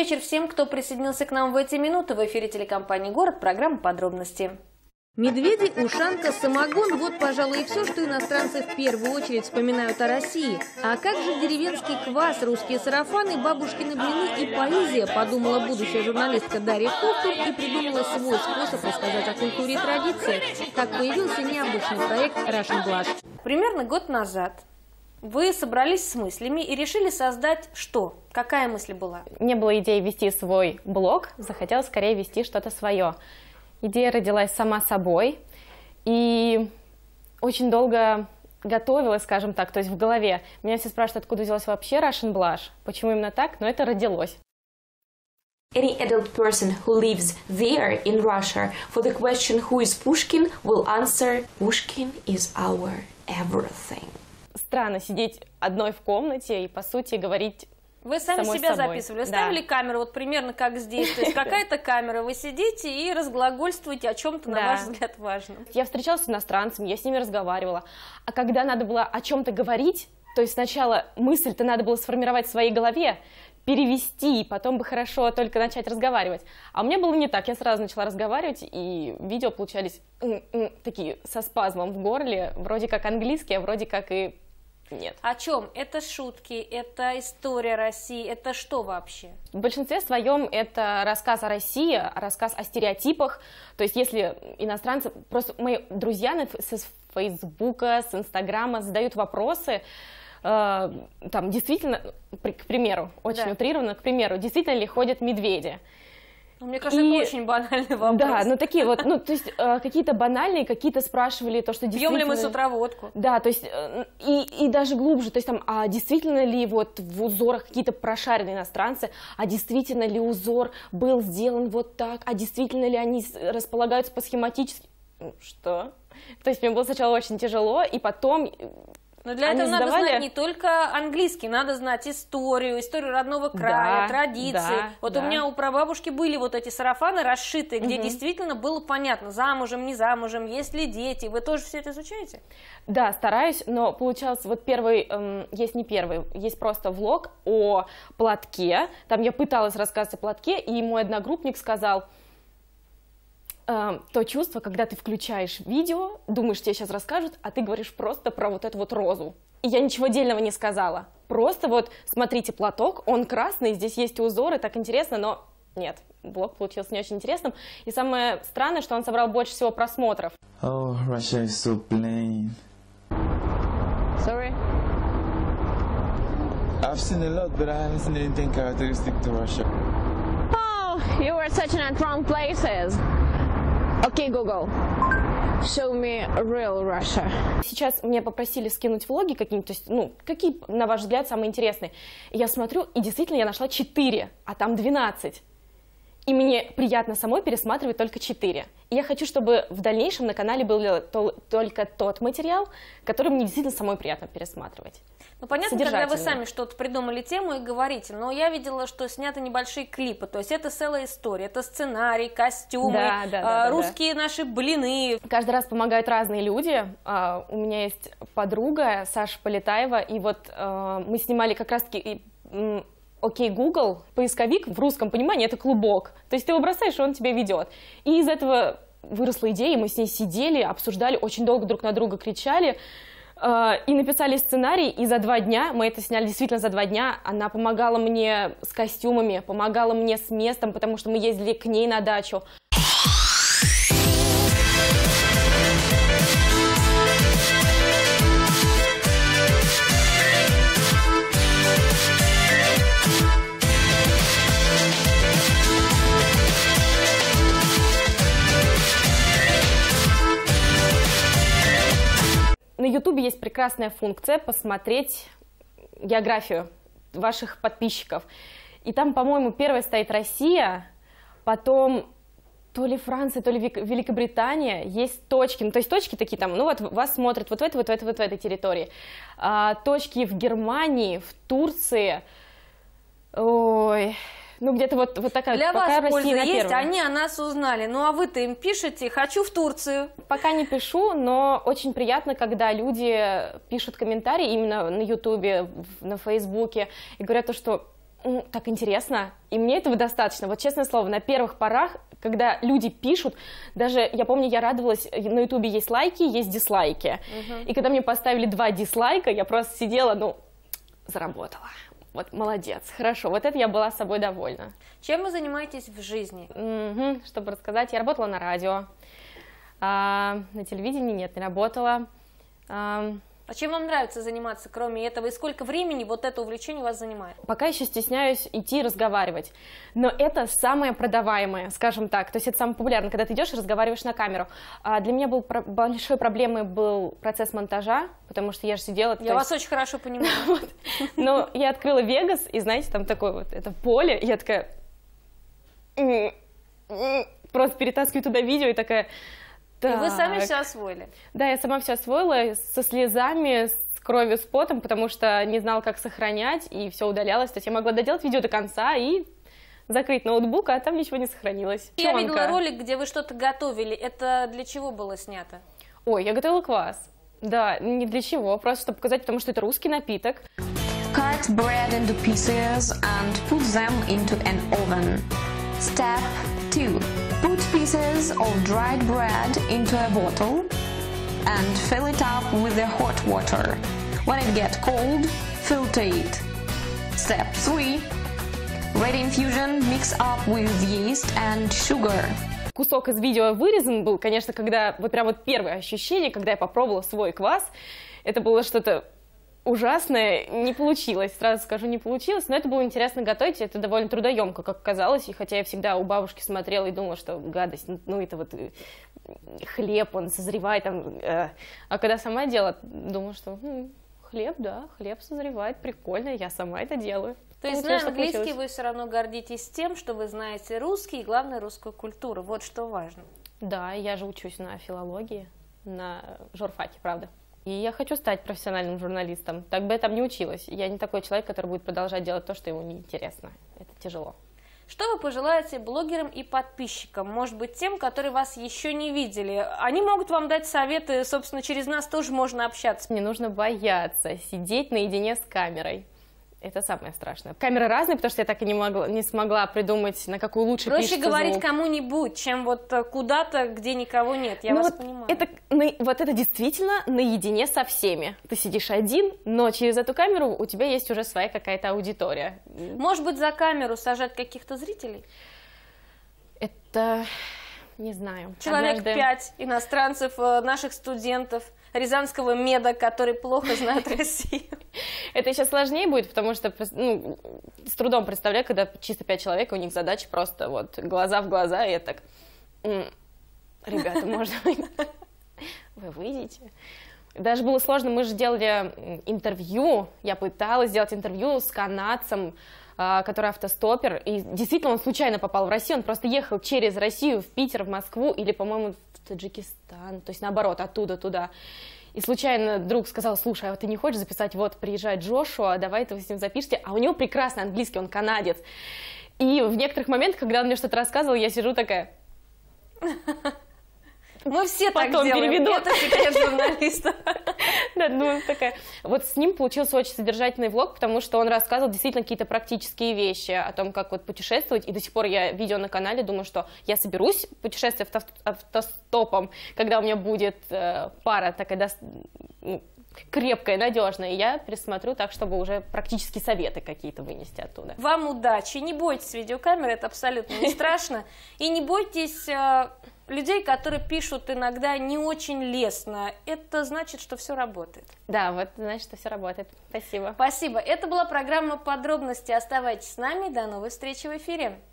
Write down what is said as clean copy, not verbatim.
вечер всем, кто присоединился к нам в эти минуты. В эфире телекомпании «Город», программа «Подробности». Медведи, ушанка, самогон – вот, пожалуй, и все, что иностранцы в первую очередь вспоминают о России. А как же деревенский квас, русские сарафаны, бабушкины блины и поэзия, подумала будущая журналистка Дарья Ковтун и придумала свой способ рассказать о культуре и традициях. Так появился необычный проект Russian Blush. Примерно год назад вы собрались с мыслями и решили создать что? Какая мысль была? Не было идеи вести свой блог, захотелось скорее вести что-то свое. Идея родилась сама собой, и очень долго готовилась, скажем так, то есть в голове. Меня все спрашивают, откуда взялась вообще Russian Blush, почему именно так, но это родилось. Any adult person who lives there in Russia, for the question who is Pushkin, will answer Pushkin is our everything. Странно сидеть одной в комнате и, по сути, говорить. Вы сами себя записывали, ставили камеру, вот примерно как здесь, то есть какая-то камера, вы сидите и разглагольствуете о чем-то, на ваш взгляд, важном. Я встречалась с иностранцами, я с ними разговаривала, а когда надо было о чем-то говорить, то есть сначала мысль-то надо было сформировать в своей голове, перевести, потом бы хорошо только начать разговаривать. А у меня было не так, я сразу начала разговаривать, и видео получались такие со спазмом в горле, вроде как английские, а вроде как и нет. О чем? Это шутки, это история России, это что вообще? В большинстве своем это рассказ о России, рассказ о стереотипах. То есть если иностранцы, просто мои друзья с Фейсбука, с Инстаграма задают вопросы, там действительно, к примеру, очень утрированно, к примеру, действительно ли ходят медведи? Мне кажется, это очень банальный вопрос. Да, ну такие вот, ну то есть какие-то банальные, какие-то спрашивали то, что действительно. Пьем ли мы с утра водку? Да, то есть и даже глубже, то есть там, а действительно ли вот в узорах какие-то прошаренные иностранцы, а действительно ли узор был сделан вот так, а действительно ли они располагаются по схематически, что? То есть мне было сначала очень тяжело, и потом. Но для этого надо знать не только английский, надо знать историю родного края, традиции. Вот у меня у прабабушки были вот эти сарафаны расшитые, где действительно было понятно, замужем, не замужем, есть ли дети. Вы тоже все это изучаете? Да, стараюсь, но получалось, вот первый, есть не первый, есть просто влог о платке. Там я пыталась рассказать о платке, и мой одногруппник сказал: то чувство, когда ты включаешь видео, думаешь, тебе сейчас расскажут, а ты говоришь просто про вот эту вот розу. И я ничего дельного не сказала. Просто вот, смотрите, платок, он красный, здесь есть узоры, так интересно, но нет, блог получился не очень интересным. И самое странное, что он собрал больше всего просмотров. Oh, Russia is so plain. Sorry? I've seen a lot, but I haven't seen anything characteristic to Russia. Oh, you were searching at wrong places. Okay, Google, show me real Russia. Сейчас меня попросили скинуть влоги какие-нибудь, то есть, ну, какие, на ваш взгляд, самые интересные. И я смотрю, и действительно я нашла 4, а там 12. И мне приятно самой пересматривать только 4. И я хочу, чтобы в дальнейшем на канале был только тот материал, который мне действительно самой приятно пересматривать. Ну, понятно, когда вы сами что-то придумали тему и говорите, но я видела, что сняты небольшие клипы, то есть это целая история, это сценарий, костюмы, русские наши блины. Каждый раз помогают разные люди. У меня есть подруга Саша Полетаева, и вот мы снимали как раз-таки Окей, Google, поисковик в русском понимании это клубок, то есть ты его бросаешь, и он тебя ведет. И из этого выросла идея, мы с ней сидели, обсуждали, очень долго друг на друга кричали, и написали сценарий, и за 2 дня, мы это сняли действительно за 2 дня, она помогала мне с костюмами, помогала мне с местом, потому что мы ездили к ней на дачу. На YouTube есть прекрасная функция посмотреть географию ваших подписчиков. И там, по-моему, первой стоит Россия, потом то ли Франция, то ли Великобритания. Есть точки, ну, то есть точки такие там, ну вот вас смотрят вот в этой территории. Точки в Германии, в Турции. Ой... Ну, где-то вот такая. Для вас польза есть, они о нас узнали. Ну, а вы-то им пишете «хочу в Турцию». Пока не пишу, но очень приятно, когда люди пишут комментарии именно на Ютубе, на Фейсбуке, и говорят то, что так интересно, и мне этого достаточно. Вот честное слово, на первых порах, когда люди пишут, даже, я помню, я радовалась, на ютубе есть лайки, есть дизлайки, и когда мне поставили 2 дизлайка, я просто сидела, ну, заработала. Вот, молодец, хорошо, вот это я была с собой довольна. Чем вы занимаетесь в жизни? Чтобы рассказать, я работала на радио, на телевидении нет, не работала. А чем вам нравится заниматься, кроме этого, и сколько времени вот это увлечение у вас занимает? Пока еще стесняюсь идти разговаривать, но это самое продаваемое, скажем так, то есть это самое популярное, когда ты идешь и разговариваешь на камеру. Для меня большой проблемой был процесс монтажа, потому что я же сидела... Я вас очень хорошо понимаю. Но я открыла Vegas, и знаете, там такое вот, это поле, и я такая... Просто перетаскиваю туда видео и такая... Так. И вы сами все освоили? Да, я сама все освоила со слезами, с кровью, с потом, потому что не знала, как сохранять, и все удалялось. То есть я могла доделать видео до конца и закрыть ноутбук, а там ничего не сохранилось. Я видела ролик, где вы что-то готовили. Это для чего было снято? Ой, я готовила квас. Да, не для чего, просто чтобы показать, потому что это русский напиток. Cut bread into pieces and put them into an oven. Step 2. Put pieces of dried bread into a bottle and fill it up with the hot water. When it gets cold, filter it. Step 3. Ready infusion, mix up with yeast and sugar. Кусок из видео вырезан был, конечно, когда вот прям вот первое ощущение, когда я попробовала свой квас, это было что-то ужасное, не получилось, сразу скажу, не получилось, но это было интересно готовить, это довольно трудоемко, как казалось, и хотя я всегда у бабушки смотрела и думала, что гадость, ну это вот хлеб, он созревает, там, а когда сама делала, думала, что хлеб, да, хлеб созревает, прикольно, я сама это делаю. То есть, зная английский, вы все равно гордитесь тем, что вы знаете русский и, главное, русскую культуру, вот что важно. Да, я же учусь на филологии, на журфаке, правда. И я хочу стать профессиональным журналистом, так бы я там не училась. Я не такой человек, который будет продолжать делать то, что ему неинтересно. Это тяжело. Что вы пожелаете блогерам и подписчикам? Может быть, тем, которые вас еще не видели? Они могут вам дать советы, собственно, через нас тоже можно общаться. Не нужно бояться сидеть наедине с камерой. Это самое страшное. Камеры разные, потому что я так и не смогла придумать, на какую лучше пишется звук. Проще говорить звук. Кому-нибудь, чем вот куда-то, где никого нет. Я вас понимаю. Вот это действительно наедине со всеми. Ты сидишь один, но через эту камеру у тебя есть уже своя какая-то аудитория. Может быть, за камеру сажать каких-то зрителей? Это... не знаю. Человек 5 иностранцев, наших студентов Рязанского меда, которые плохо знают Россию. Это еще сложнее будет, потому что с трудом представляю, когда чисто 5 человек, у них задача просто вот глаза в глаза, и я так, ребята, может быть, вы выйдете? Даже было сложно, мы же делали интервью, я пыталась сделать интервью с канадцем, который автостопер, и действительно он случайно попал в Россию, он просто ехал через Россию в Питер, в Москву или, по-моему, в Таджикистан, то есть наоборот, оттуда туда. И случайно друг сказал: слушай, а вот ты не хочешь записать, вот приезжает Джошуа, давай ты с ним запишите, а у него прекрасный английский, он канадец. И в некоторых моментах, когда он мне что-то рассказывал, я сижу такая... Мы все так делаем, это секрет журналиста. Да, ну такая. Вот с ним получился очень содержательный влог, потому что он рассказывал действительно какие-то практические вещи о том, как вот путешествовать, и до сих пор я видео на канале, думаю, что я соберусь путешествовать автостопом, когда у меня будет пара такая крепкая, надежная, и я пересмотрю так, чтобы уже практические советы какие-то вынести оттуда. Вам удачи, не бойтесь видеокамеры, это абсолютно не страшно, и не бойтесь людей, которые пишут иногда не очень лестно, это значит, что все работает. Да, вот значит, что все работает. Спасибо. Спасибо. Это была программа «Подробности». Оставайтесь с нами. До новой встречи в эфире.